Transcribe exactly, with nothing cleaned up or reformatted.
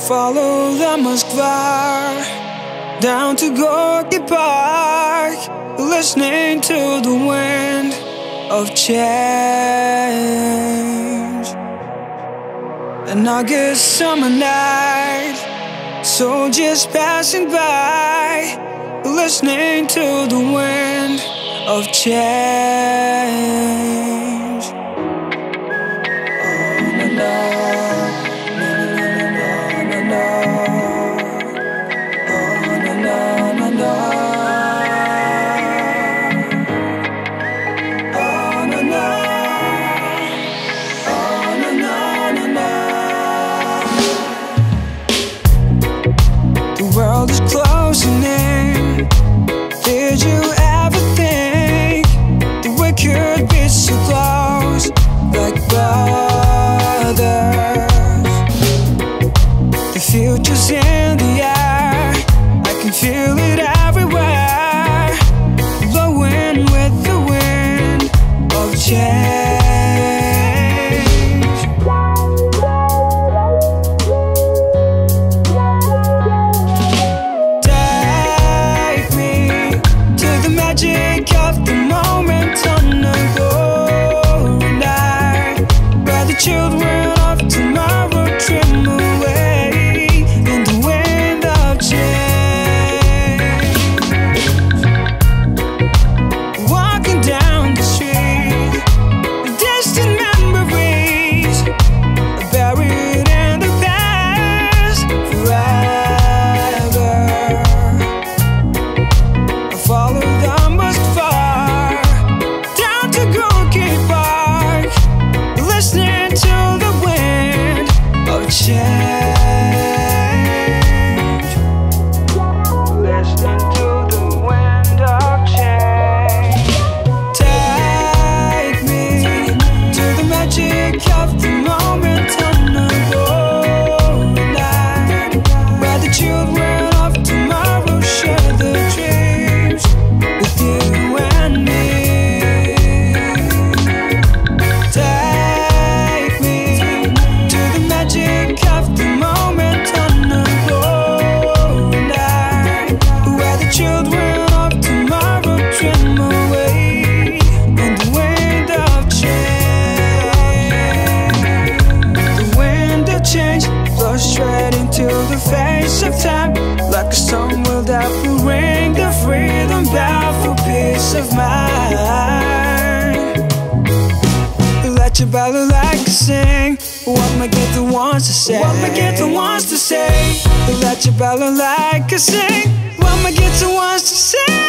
follow the Moskva down to Gorky Park, listening to the wind of change. An August summer night, soldiers passing by, listening to the wind of change. Oh, na, na, na, na, na, na, oh, na, na, na, na. Oh, na, na, oh, na, na, na, na. The world is closing in. Did you ever think that we could be so close, like brothers? The future's in the air, I can feel it everywhere, blowing with the wind of change. Take me to the magic of the moment on a golden night, where the children of tomorrow dream away in the wind of change. Walking down the street, the distant memories are buried in the past forever. I follow the Moskva down to Gorky Park, listening to the wind of change. Listening to the wind of change. Take me to the magic of the moment on a golden night, where the children of tomorrow share their dreams with you and me. Take me to the magic of the moment on a golden night, where the children of tomorrow dream away in the wind of change. The wind of change blows straight into the face of time, like a storm will that will ring the freedom bell for peace of mind. Let your ballad like a sing. What my guitar wants to say. What my guitar wants to say. Let your ballad like a sing. What my guitar wants to say.